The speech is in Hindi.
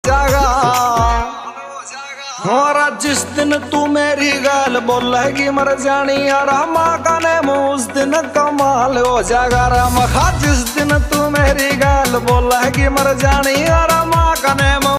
जागा और जिस दिन तू मेरी गाल बोलेगी मर जानी यार माँ का नेम उस दिन कमाल हो जाएगा राम। जिस दिन तू मेरी गाल बोलेगी मर जानी यार माँ का नेम